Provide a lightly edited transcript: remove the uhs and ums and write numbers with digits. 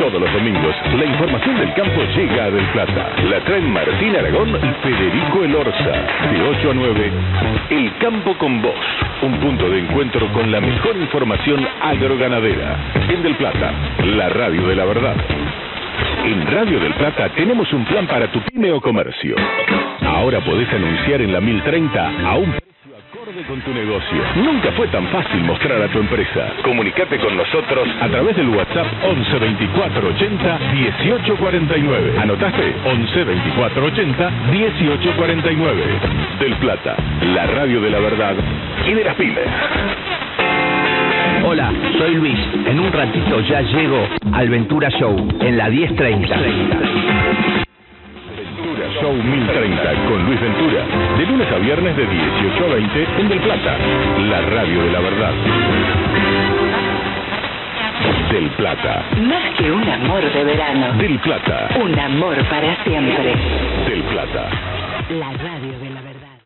Todos los domingos, la información del campo llega a Del Plata. La traen Martín Aragón y Federico Elorza. De 8 a 9, El Campo con Vos. Un punto de encuentro con la mejor información agroganadera. En Del Plata, la radio de la verdad. En Radio del Plata tenemos un plan para tu pyme o comercio. Ahora podés anunciar en la 1030 a un precio acorde con tu negocio. Nunca fue tan fácil mostrar a tu empresa. Comunicate con nosotros a través del WhatsApp 11 24 80 18 49. ¿Anotaste? 11 24 80 18 49. Del Plata, la radio de la verdad y de las pymes. Hola, soy Luis. En un ratito ya llego al Ventura Show en la 1030. Ventura Show 1030 con Luis Ventura. De lunes a viernes de 18 a 20 en Del Plata. La radio de la verdad. Del Plata. Más que un amor de verano. Del Plata. Un amor para siempre. Del Plata. La radio de la verdad.